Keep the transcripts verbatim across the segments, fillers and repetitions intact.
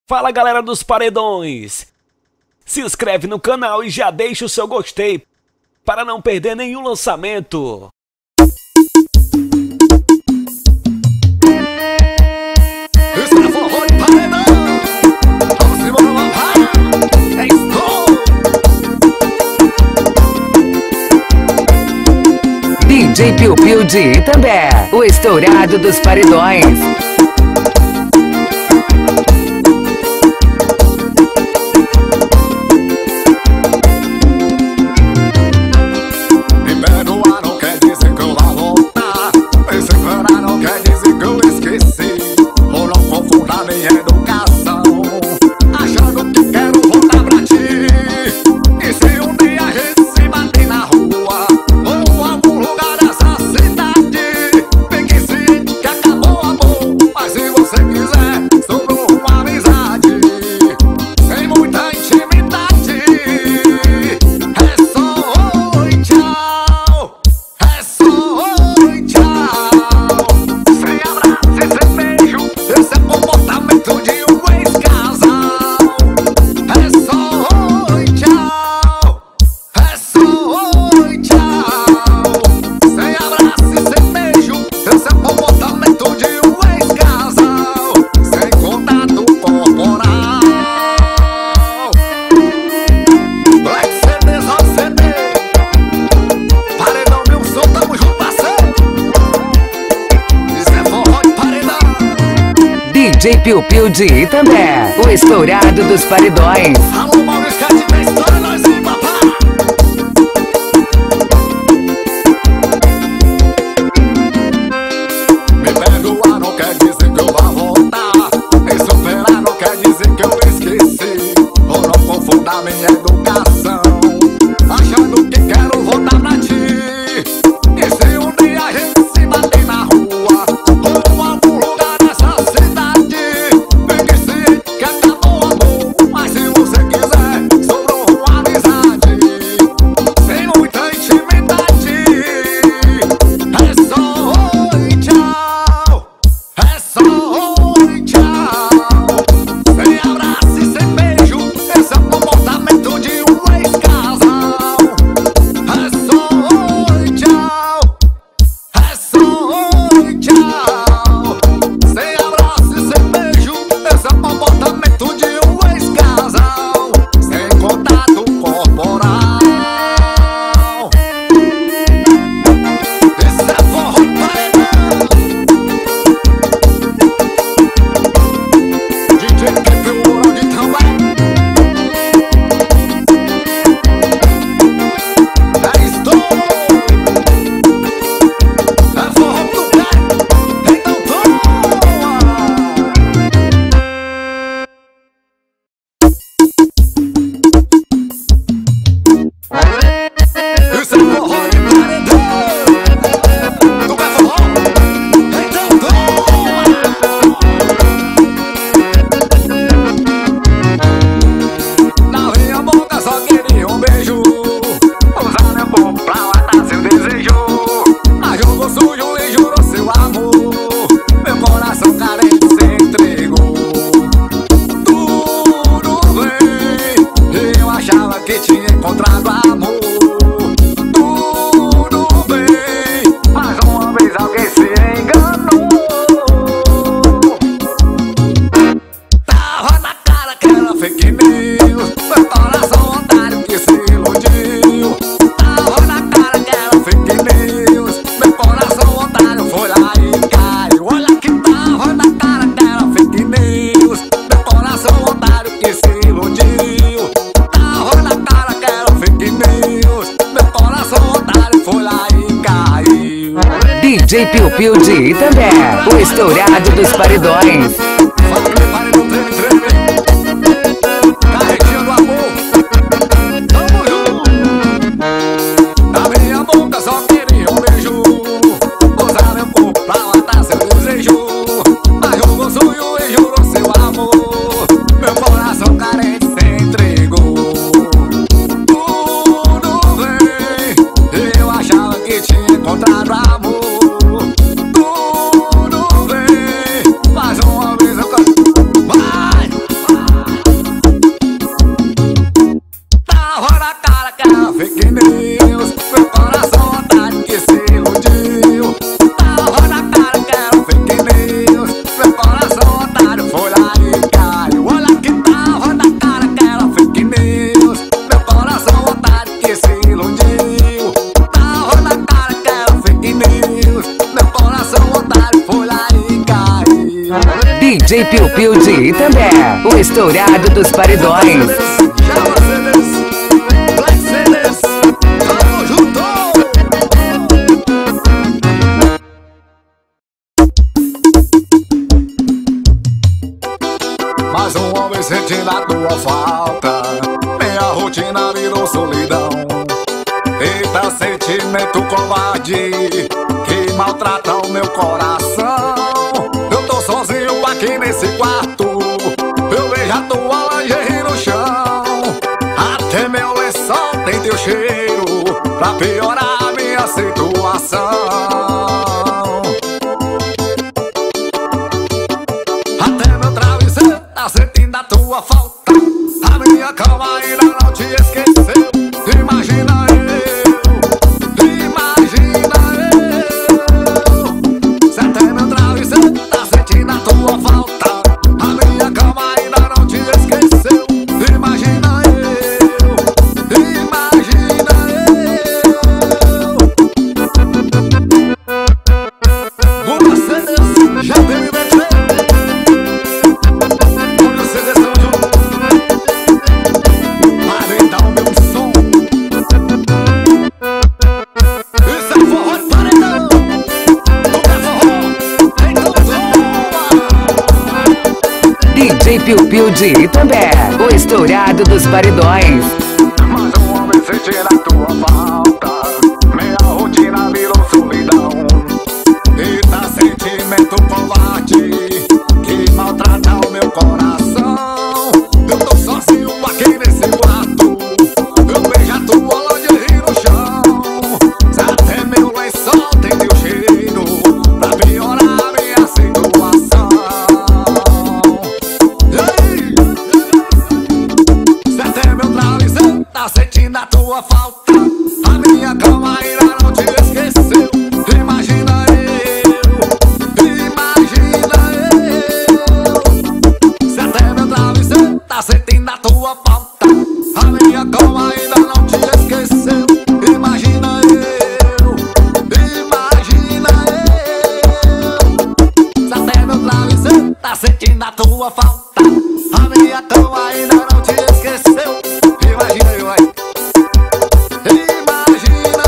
Fala galera dos paredões! Se inscreve no canal e já deixa o seu gostei para não perder nenhum lançamento. Esse é Forró de Paredão. Vamos embora, vamos lá. É isso. D J Piu Piu de Itambé, o estourado dos paredões. D J Piu Piu de Itambé, o estourado dos paredões. Alô, Maurício, que tem história, nós e papá. Me perdoar não quer dizer que eu vá voltar. Me superar não quer dizer que eu esqueci. Ou não confunda minha educação, achando que quero voltar pra ti. E se um dia a gente se bater na rua ou algum lugar dessa cidade, fique ciente que acabou o amor. Mas se você quiser, sobrou uma amizade sem muita intimidade. É só oi, tchau. É só oi, tchau. Sem abraço e sem beijo, esse é o comportamento de um ex-casal. É só oi, tchau. É só oi, tchau. Sem abraço e sem beijo, esse é o comportamento de um ex-casal. Sem contato corporal. Esse é Forró de Paredão. D J que figurou de Itambé. É isto. É forró do pé. Então toma. Isso é Forró de Paredão. Tu quer forró? Então toma. Na minha boca só queria um beijo, usar meu corpo pra matar seu desejo. Mas jogou sujo e jurou seu amor. Meu coração carente se entregou. Tudo bem, eu achava que tinha encontrado amor. Tudo bem, mas uma vez alguém se enganou. Tava na cara que era fake news. Meu coração otário que se iludiu. Tava na cara que era fake news. Meu coração otário foi lá e caiu. Olha que tava na cara que era fake news. Meu coração otário que se iludiu. Tava na cara que era fake news. Meu coração otário foi lá e caiu. D J Piu Piu de Itambé, o estourado dos paredões. Fala que paredão treme, treme. Carreguinho do amor. Tamo junto. Na minha boca só queria um beijo, usar meu corpo pra matar seu desejo. Mas jogou sujo e jurou seu amor. Meu coração carente se entregou. Tudo bem, eu achava que tinha encontrado amor. Tudo bem, mas uma vez eu J Piu Piu de Itambé, o estourado dos paredões. Mais um homem sentindo a tua falta, minha rotina virou solidão. Eita, sentimento covarde que maltrata o meu coração. Eu tô sozinho aqui nesse quarto, eu vejo a tua lingerie no chão. Até meu lençol tem teu cheiro pra piorar a minha situação. Até meu travesseiro tá sentindo a tua falta, a minha cama ainda não te esqueceu. Imagina eu, imagina eu. Se até meu travesseiro tá sentindo a tua falta, a minha cama ainda não te esqueceu. Imagina eu, imagina eu. Uma C D já tem me meter. Olha o C D São Junho, Paredão meu som. Isso é forró de paredão. Tu quer forró? Então toma. D J Piu Piu de Itambé, o estourado dos paredões. Mas um homem sentindo a tua falta, minha rotina virou solidão. Eita, sentimento covarde que maltrata o meu coração. Eu tô sozinho aqui nesse quarto, eu vejo a tua lingerie no chão. Se até meu lençol tem teu cheiro pra piorar a minha situação. Ei! Se até meu travesseiro tá sentindo a tua falta, a minha cama ainda não te esqueceu. Imagina eu, imagina eu. Se até meu travesseiro tá sentindo a tua falta, a minha cama ainda não te esqueceu. Imagina eu, imagina eu. Se até meu travesseiro tá sentindo a tua falta, a minha cama ainda não te esqueceu. Imagina eu, aí. Imagina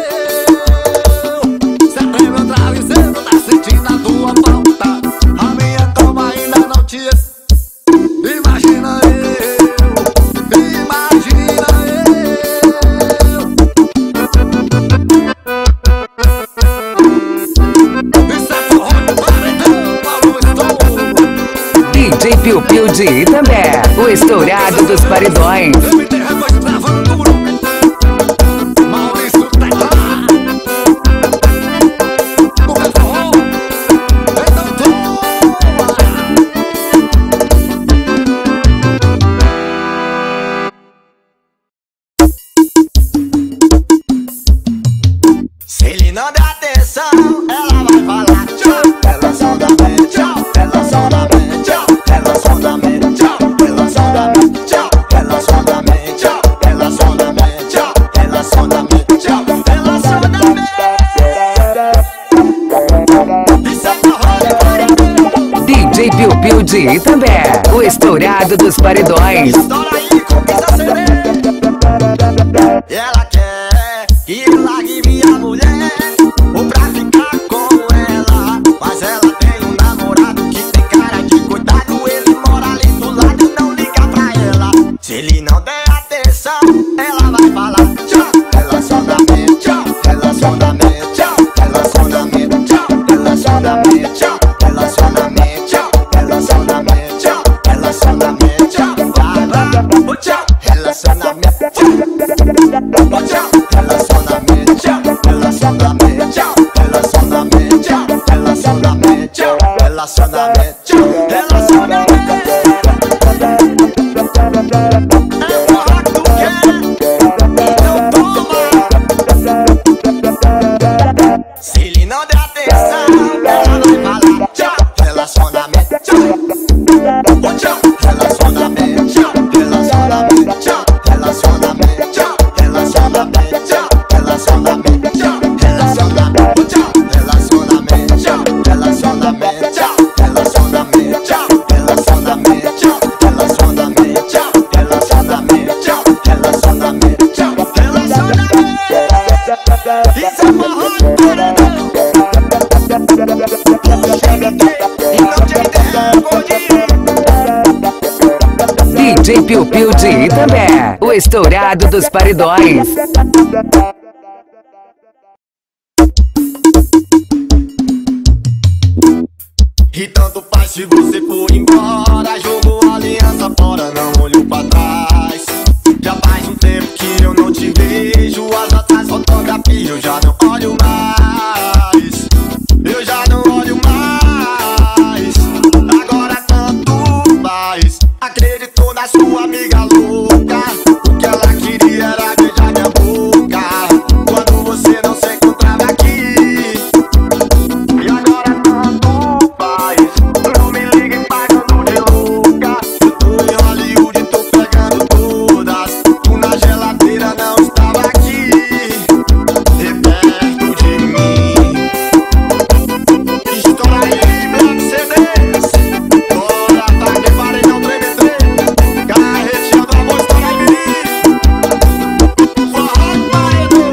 eu. Se até meu travesseiro tá sentindo a tua falta, a minha cama ainda não te esqueceu. Imagina eu, imagina eu. Isso é forró de paredão, alô, estou. D J Piu Piu de Itambé, o estourado dos paredões. M T Records gravando duro. Maurício Tecla. Tu quer forró? Então toma. Se ele não der atenção, ela vai falar tchau. Ela só dá bem, tchau. Ela só dá bem, tchau. Ela só dá bem, tchau. Ela só dá bem, tchau. Ela só dá bem, tchau. Ela só dá bem, tchau. Ela só dá bem, tchau. Ela só dá bem. Isso é forró de paredão. D J Piu Piu de Itambé, o estourado dos paredões. Estoura aí, conquista C D. Ela quer que eu largue minha mulher ou pra ficar com ela, mas ela tem um namorado que tem cara de coitado. Ele mora ali do lado e não liga pra ela. Se ele não der atenção, ela vai falar tchau. Ela só dá bem, tchau. Ela só dá bem, tchau. Ela só dá bem, tchau. Ela só dá bem, tchau. Ela só dá bem, tchau. Ela só dá bem, tchau. Ela só dá bem, tchau. Vai, vai, tchau. Ela só dá bem, tchau. Tchau. Ela só dá bem, D J Piu Piu de Itambé, o estourado dos paredões. E tanto faz se você for embora, jogou a aliança fora, não olhou pra trás. Já faz um tempo que eu não te vejo, as nossas fotografias eu já não olho mais. Eu já não olho mais. Agora tanto faz. Acreditou na sua amiga louca, o que ela queria era beijar minha boca quando você não se encontrava aqui. E agora tanto faz. Não me ligue pagando de louca. Eu tô em Hollywood, tô pegando todas. Tu na geladeira não estava aqui, de perto de mim. Estoura aí, meu C Ds. Bora, tá que paredão treme treme. Carretinha do amor, estoura aí, menino. Forró do paredão.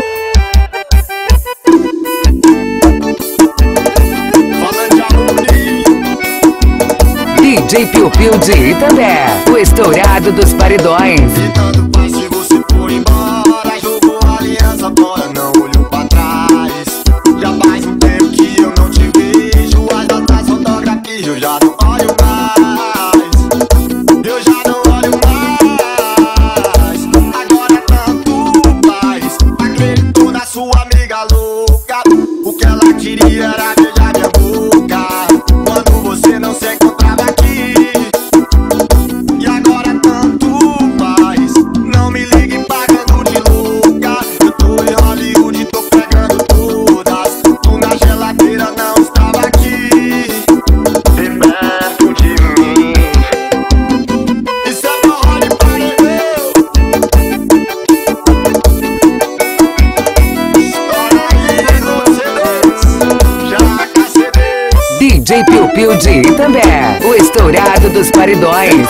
Falando de harmonia. D J Piu Piu de Itambé, o estourado dos paredões. E tanto faz se você for embora, jogou a aliança fora, não olhou pra trás. Já faz um tempo que eu não te vejo, as nossas fotografias eu já não olho mais. Eu já não olho mais. Agora tanto faz. Acreditou na sua amiga louca, o que ela queria era beijar minha boca quando você não se encontrava aqui. E agora tanto faz. Não me ligue pagando de louca. Eu tô em Hollywood, tô pegando todas. Tu na geladeira não estava aqui, de perto de mim. Isso é forró de paredão. Estoura aí no C Ds, já cá C Ds. D J Piu Piu de Itambé, o estourado dos paredões.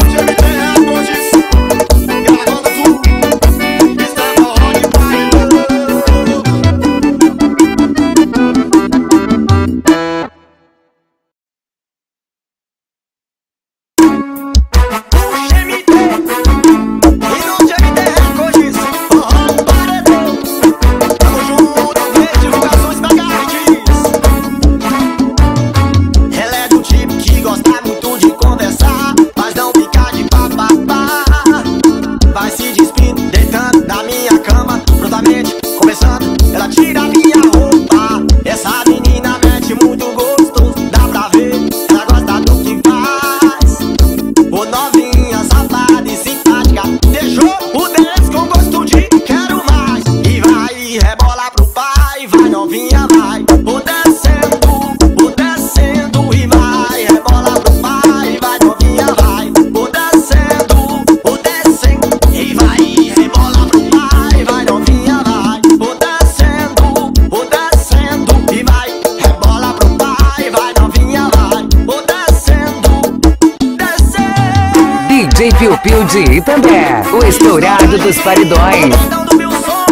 Ela é do tipo que gosta muito de conversar, mas não fica de papapá. Vai se despindo, deitando na minha cama, prontamente começando, ela tira minha roupa. Essa menina mete muito gostoso, dá pra ver, ela gosta do que faz. Ô novinha, safada e simpática, deixou o dez com gosto de quero mais. E vai, rebola pro pai, vai novinha, vai. O descendo, o descendo e vai, rebola pro pai, vai novinha, vai. O descendo, o descendo e vai, rebola pro pai, vai novinha, vai. O descendo, o descendo e vai, rebola pro pai, vai novinha, vai. O descendo, descendo. D J Piu Piu de Itambé, o estourado dos paredões. Paredão do meu som.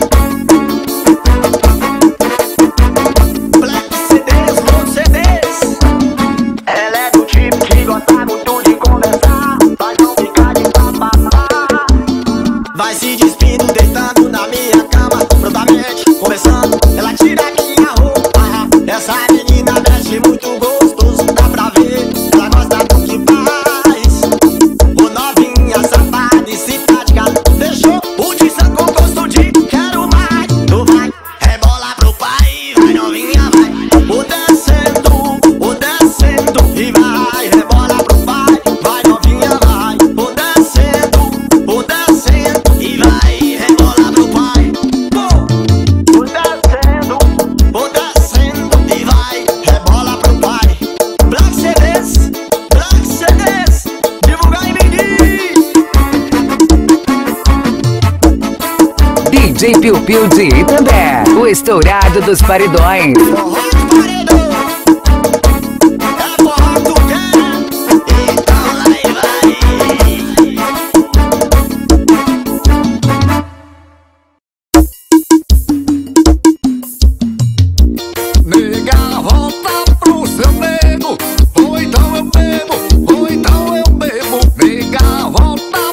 Black C Ds, Gold C Ds. Ela é do tipo que gosta muito de conversar, mas não fica de papapá. Vai se despindo, deitando na minha cama, prontamente começando, ela tira minha roupa. Essa menina mexe muito gostoso, dá pra ver, ela gosta do que faz. Ô novinha, safada e simpática, deixou o tição com gosto de quero mais. Tu vai, rebola pro pai, vai novinha, vai. O descendo, o descendo e vai, rebola pro pai, vai novinha, vai. O descendo, o descendo e vai, rebola pro pai. O descendo, o descendo e vai, rebola pro pai. Black C Ds, Black C Ds, divulgar e medir. D J Piu Piu de Itambé, o estourado dos paredões. Forró de paredão, é forró que tu quer, então aí vai. Nega, volta pro seu nego, ou então eu bebo, ou então eu bebo. Nega, volta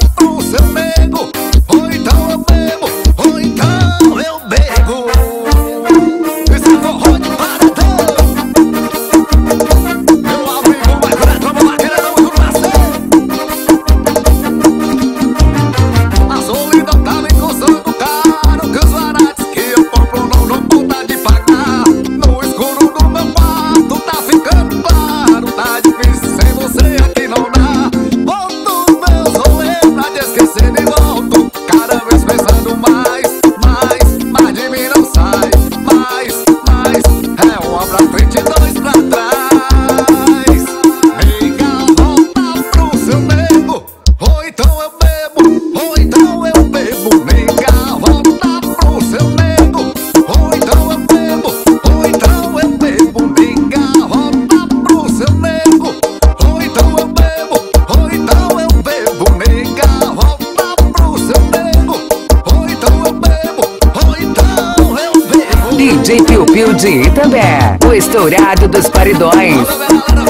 Piu Piu de Itambé, o estourado dos paredões.